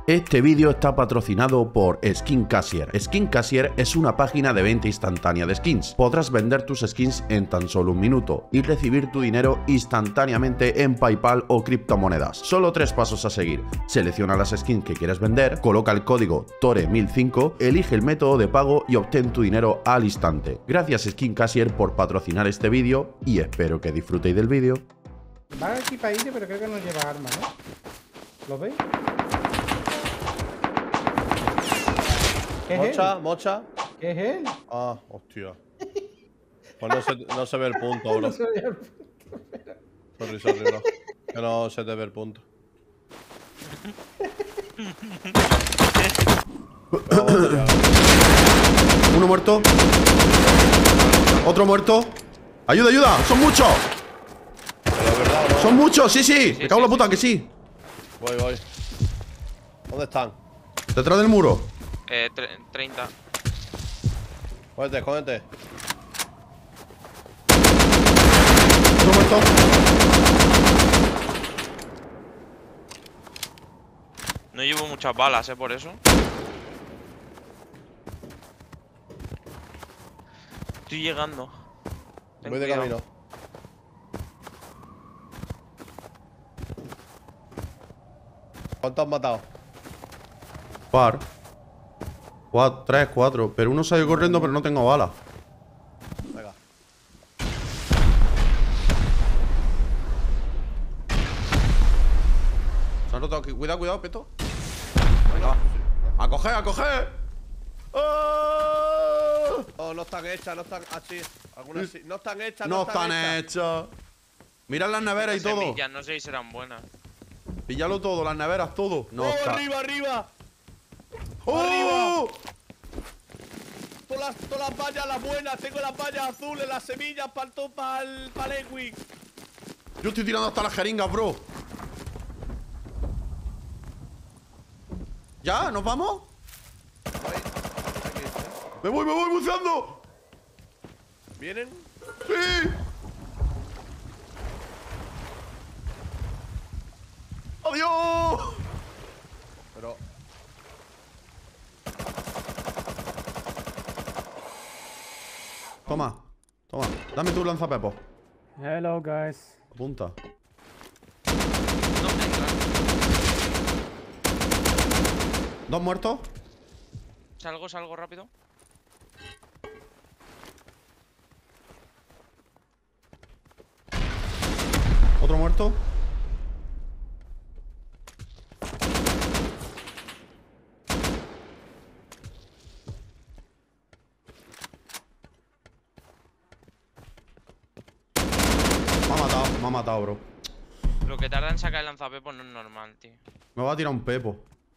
Este vídeo está patrocinado por Skincasier. Skincasier es una página de venta instantánea de skins. Podrás vender tus skins en tan solo un minuto y recibir tu dinero instantáneamente en PayPal o criptomonedas. Solo 3 pasos a seguir. Selecciona las skins que quieres vender, coloca el código TORE1005, elige el método de pago y obtén tu dinero al instante. Gracias Skincasier por patrocinar este vídeo y espero que disfrutéis del vídeo. Va equipadillo, pero creo que no lleva arma, ¿no? ¿Lo veis? ¿Qué es él? Mocha. ¿Qué es él? Ah, hostia. Pues no se ve el punto, bro. No se veía el punto. Sorry, bro. Que no se te ve el punto. Uno muerto. Otro muerto. ¡Ayuda, ayuda! ¡Son muchos! Pero verdad, ¿no? ¡Son muchos! ¡Sí! Me cago en la puta, que sí. Voy. ¿Dónde están? Detrás del muro. 30. Cógete. Otro muerto. No llevo muchas balas, por eso. Estoy llegando. Voy de camino. ¿Cuántos has matado? Par. 3, 4. Pero uno salió corriendo, pero no tengo balas. Venga. Se han roto aquí. Cuidado, Peto. Venga. ¡A coger! Oh, no están hechas, no están así. Algunas sí. No están hechas, No están hechas. Mirad las neveras y todo. Semillas, no sé si serán buenas. Píllalo todo, las neveras, todo. No está. Arriba. ¡Oh! ¡Arriba! Todas las vallas, las buenas. Tengo las vallas azules, las semillas para el Equic. Yo estoy tirando hasta las jeringas, bro. ¿Ya? ¿Nos vamos? Me voy buceando. ¿Vienen? ¡Sí! ¡Adiós! Pero... Toma. Dame tu lanzapepo. Hello, guys. Apunta. No me entran. 2 muertos. Salgo rápido. Otro muerto. Me ha matado, bro. Lo que tarda en sacar el lanzapepo no es normal, tío. Me va a tirar un pepo.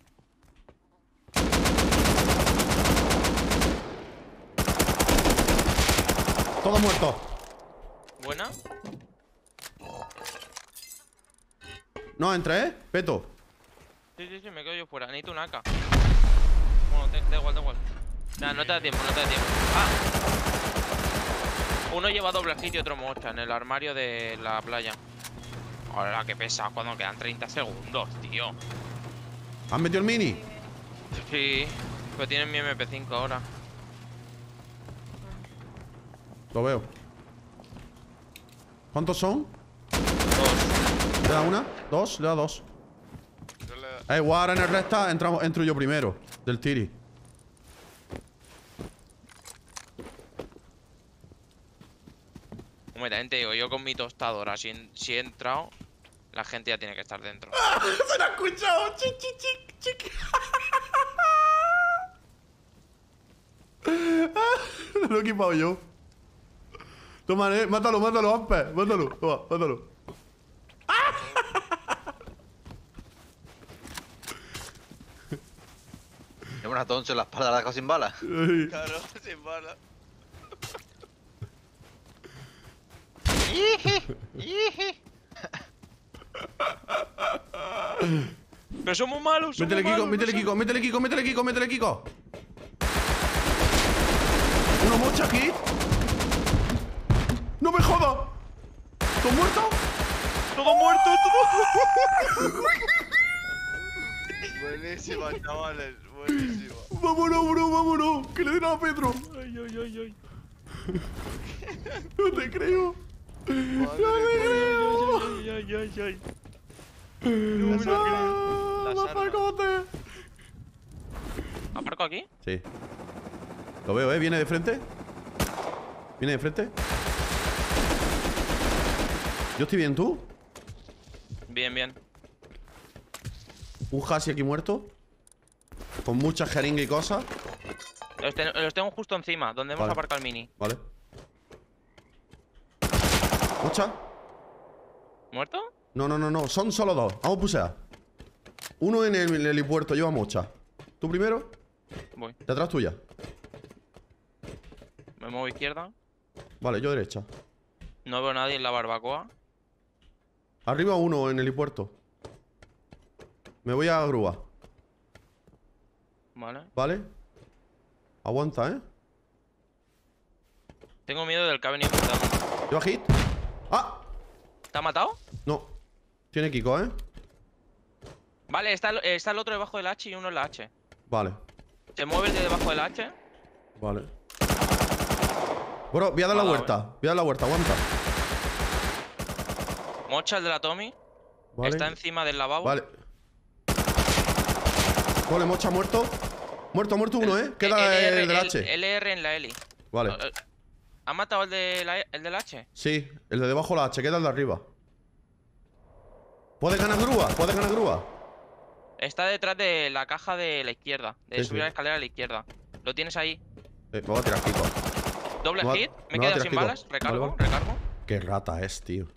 Todo muerto. ¿Buena? No entra, Peto. Sí, me quedo yo fuera. Necesito un AK. Bueno, da igual. Nah, no te da tiempo. ¡Ah! Uno lleva doble hit y otro mocha en el armario de la playa. Hola, qué pesado cuando quedan 30 segundos, tío. ¿Has metido el mini? Sí, pero tienen mi MP5 ahora. Lo veo. ¿Cuántos son? 2. ¿Le da una? ¿2? Le da 2. Ahora en el resta entro yo primero. Del tiri. Hombre, también te digo, yo con mi tostadora, si he entrado, la gente ya tiene que estar dentro. ¡Se lo ha escuchado! ¡Chic! Lo he equipado yo. Toma, mátalo, Amper. Mátalo. Toma, mátalo. Llevo una toncha en la espalda, la dejo sin balas. Claro, sin bala. Pero somos malos, Métele Kiko. Uno mocha aquí. ¡No me jodas! ¿Tú muerto? Todo muerto, todo. Buenísima, chavales. Buenísima. Vámonos, bro, vámonos. Que le den a Pedro. Ay, ay, ay, ay. No te creo. Madre Ay, ay, ay, ay. Las armas. ¿Aparco aquí? Sí. Lo veo, ¿eh? ¿Viene de frente? ¿Viene de frente? Yo estoy bien, ¿tú? Bien, bien. Un Hasi aquí muerto. Con mucha jeringa y cosas. Los tengo justo encima, donde hemos Vale. aparcado el mini. Vale. ¿Mucha? ¿Muerto? No, no, no, no. Son solo dos. Vamos a pusear. Uno en el helipuerto. Lleva mocha. ¿Tú primero? Voy. Detrás tuya. Me muevo izquierda. Vale, yo derecha. No veo a nadie en la barbacoa. Arriba uno en el helipuerto. Me voy a grúa. Vale. ¿Vale? Aguanta, ¿eh? Tengo miedo del que ha venido por delante. Lleva hit. ¡Ah! ¿Te ha matado? No. Tiene Kiko, ¿eh? Vale, está el otro debajo del H y uno en la H. Vale. Se mueve el de debajo del H. Vale. Bro, voy a dar la Vale, vuelta. Voy a dar la vuelta, aguanta. Mocha, el de la Tommy. Vale. Está encima del lavabo. Vale. Vale, mocha muerto. Muerto, muerto uno, ¿eh? Queda el del H. El LR en la Eli. Vale. ¿Ha matado el del H? Sí, el de debajo la H, queda el de arriba. ¿Puedes ganar grúa? ¿Puedes ganar grúa? Está detrás de la caja de la izquierda. De Sí, subir sí. la escalera a la izquierda. Lo tienes ahí. Me voy a tirar Kiko. Doble Me va- hit. me Me va a quedo tirar sin Kiko. balas. Recargo, Vale, vale. recargo. Qué rata es, tío.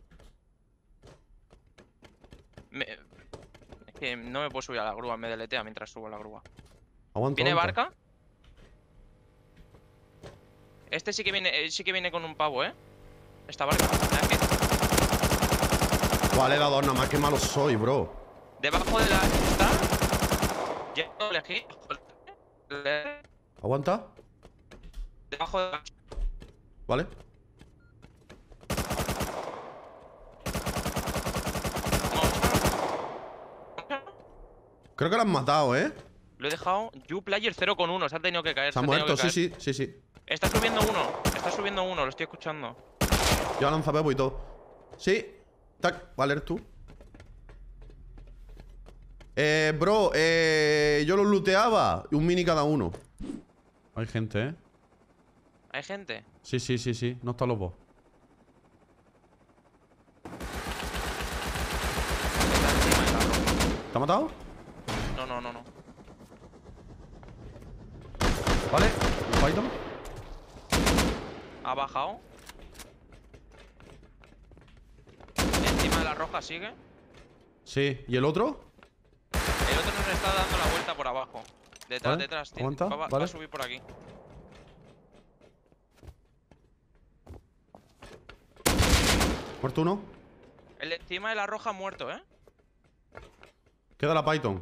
Es que no me puedo subir a la grúa. Me deletea mientras subo a la grúa. Aguanta. ¿Viene aguanta. barca? Este sí que viene con un pavo, ¿eh? Esta barca. Aquí. Vale, he dado nada más, que malo soy, bro. Debajo de la está. Llevo doble hit. Aguanta. Debajo de la. Vale. Creo que lo han matado, ¿eh? Lo he dejado. Uplayer 0,1. Se ha tenido que caer. Se ha muerto, sí, sí, sí, sí. Está subiendo uno. Está subiendo uno. Lo estoy escuchando. Ya lanza Pepo y todo. Sí. Tac, vale, eres tú. Bro, yo los looteaba. Un mini cada uno. Hay gente, ¿eh? ¿Hay gente? Sí, sí, sí, sí. No están los dos. Está encima de la roca. ¿Te ha matado? No, no, no, no. Vale. Un Python. Ha bajado. Encima de la roja sigue. Sí. ¿Y el otro? El otro nos está dando la vuelta por abajo. Detrás, Vale, detrás. aguanta, Va vale. a subir por aquí. Muerto uno. El de encima de la roja ha muerto, ¿eh? Queda la Python.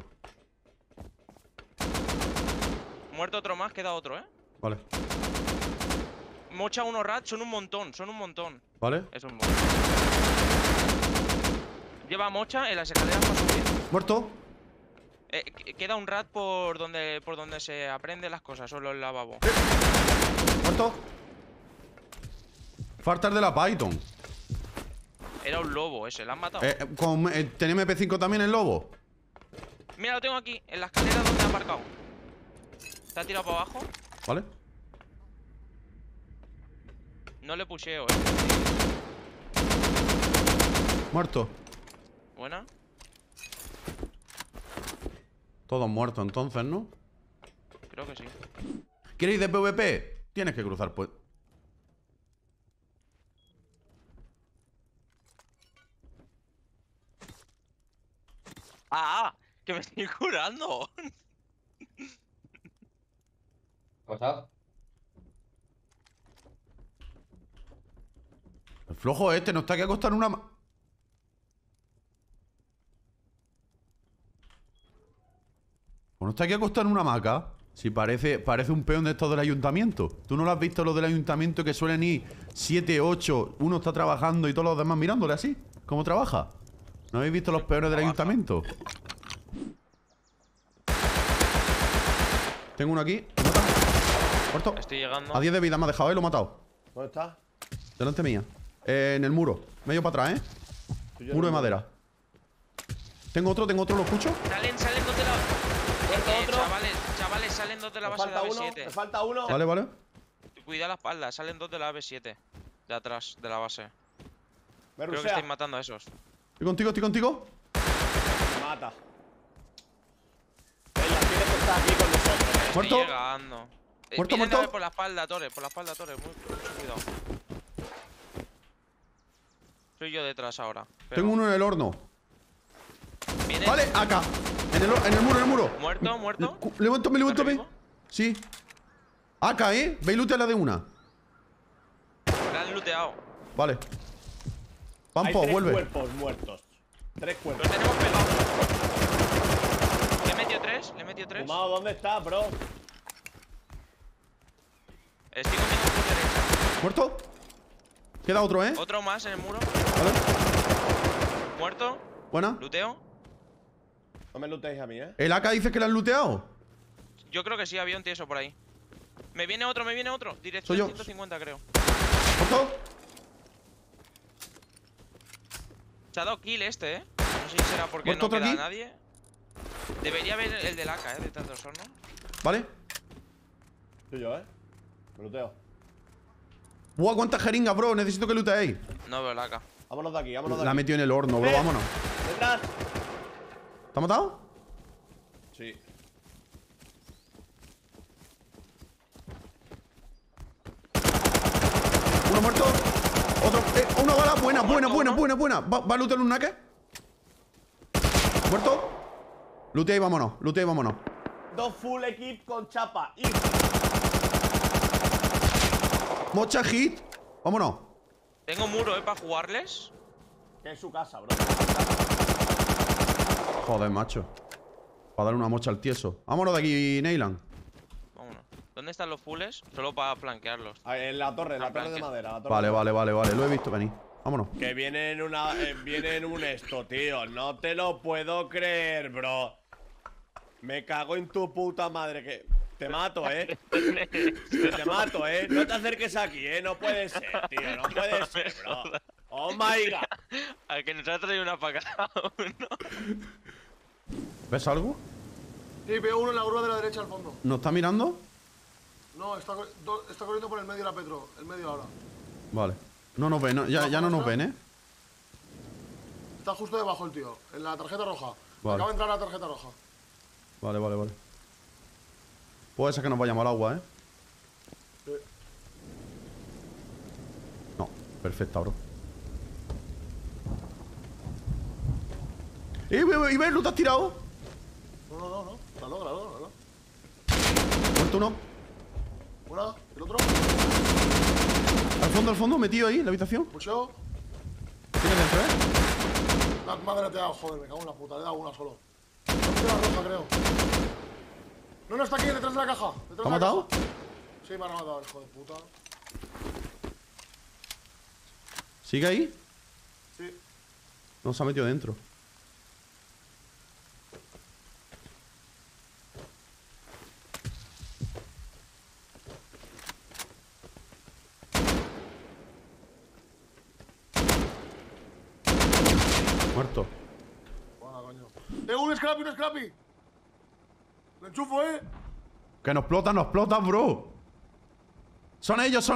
Muerto otro más, queda otro, ¿eh? Vale. Mocha uno rat, son un montón, son un montón. Vale. Es un montón. Lleva mocha en las escaleras para subir. Muerto. Queda un rat por donde se aprenden las cosas, solo el lavabo. Muerto. Falta el de la Python. Era un lobo ese, ¿lo han matado? ¿Tenía MP5 también el lobo? Mira, lo tengo aquí, en la escalera donde ha aparcado. Está tirado para abajo. Vale. No le pusheo, Muerto. Buena. Todos muertos entonces, ¿no? Creo que sí. ¿Quieres ir de PvP? Tienes que cruzar, pues. ¡Ah! ¡Que me estoy curando! El flojo este no está aquí acostado en una... ¿O no está aquí acostado en una hamaca? Si parece un peón de estos del ayuntamiento. ¿Tú no lo has visto los del ayuntamiento que suelen ir 7, 8? Uno está trabajando y todos los demás mirándole así. ¿Cómo trabaja? ¿No habéis visto los peones del ayuntamiento? Tengo uno aquí. ¿Lo mata? Muerto. Estoy llegando. A 10 de vida me ha dejado, lo he matado. ¿Dónde está? Delante mía. En el muro. Medio para atrás, Muro de madera. Tengo otro, lo escucho. Salen dos de la. Muerto otro. Chavales, salen dos de la Me base de la falta uno. B7. Me falta uno. Vale, vale. Cuida la espalda, salen dos de la B7. De atrás, de la base. Me Creo que rusea. estáis matando a esos. Estoy contigo. Me mata. Ella tiene que estar aquí con nosotros. Muerto. Estoy llegando. Muerto, Vienen muerto. a ver por la espalda, Torres. Mucho cuidado. Soy yo detrás ahora. Pero Tengo uno en el horno. viene- Vale, acá. En el muro. Muerto. Levántame. vivo? Sí. Acá, Ve y lootea la de una. La han looteado. Vale. Hay Pampo, 3 vuelve. cuerpos muertos. 3 Los cuerpos. tenemos pegados. Le he metido tres. Fumado, ¿dónde está, bro? Estoy comiendo por derecha. ¿Muerto? Queda otro, Otro más en el muro. Vale. Muerto. Buena. Luteo. No me lootéis a mí, ¿El AK dice que le han looteado? Yo creo que sí, había un tieso por ahí. Me viene otro. Dirección Soy yo. 150, creo. ¿Muerto? Se ha dado kill No sé si será porque ¿Muerto no otro queda aquí? nadie. Debería haber el del AK, detrás de los hornos. Vale. Soy yo, Me looteo. Buah, cuántas jeringas, bro. Necesito que looteéis. No veo el AK. Vámonos de aquí, vámonos de La ha aquí. metido en el horno, bro. Vámonos. ¡Detrás! ¿Te ha matado? Sí. Uno muerto. Otro. Una bala. Buena. ¿Va a lootear un nake? ¿Muerto? Lootea y vámonos. 2 full equip con chapa. Y Mocha hit. Vámonos. Tengo muro, para jugarles. que es su casa, bro. Joder, macho. Para darle una mocha al tieso. Vámonos de aquí, Neyland. Vámonos. ¿Dónde están los fulls? Solo para flanquearlos. En la torre de Flanque. madera. La torre Vale, de madera. vale. Lo he visto venir. Vámonos. Que viene en una. Viene en un esto, tío. No te lo puedo creer, bro. Me cago en tu puta madre. Que. Te mato, Que te mato, No te acerques aquí, No puede ser, tío. No puede ser, bro. Oh my god. Al que nos ha traído una para cada uno. ¿Ves algo? Sí, veo uno en la grúa de la derecha al fondo. ¿Nos está mirando? No, está corriendo por el medio de la Petro. El medio ahora. Vale. No nos ven, ya no nos ven, Está justo debajo el tío. En la tarjeta roja. Vale. Acaba de entrar la tarjeta roja. Vale. Puede ser que nos vayamos al agua, Sí. No, perfecta, bro. ¿Y ves, lo te has tirado? No. Claro. Muerto uno. Buena. El otro. Al fondo, metido ahí, en la habitación. Pusheo. Tiene dentro, Madre te ha dado, joder, me cago en la puta. Le he dado una solo. La roja, creo. No, está aquí, detrás de la caja. ¿Te ha matado? Sí, me han matado, hijo de puta. ¿Sigue ahí? Sí. No, se ha metido dentro. Muerto. Buena, coño. Un scrappy. Lo enchufo, Que nos explotan, bro. Son ellos.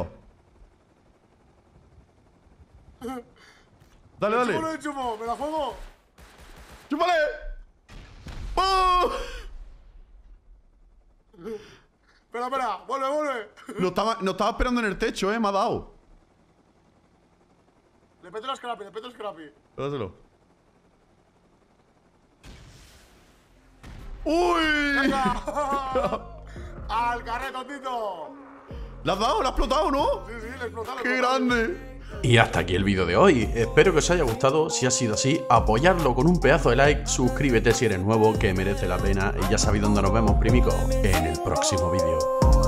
Dale. Lo enchufo, me la juego. ¡Chúpale! ¡Oh! Espera, vuelve. Nos estaba esperando en el techo, me ha dado. Le peto el scrappy. Dáselo. ¡Uy! ¡Venga! ¡Al carreto, Tito! ¿Le has dado? ¿Le has explotado, no? Sí, le explotado. ¡Qué grande! Y hasta aquí el vídeo de hoy. Espero que os haya gustado. Si ha sido así, apoyadlo con un pedazo de like. Suscríbete si eres nuevo, que merece la pena. Y ya sabéis dónde nos vemos, primicos, en el próximo vídeo.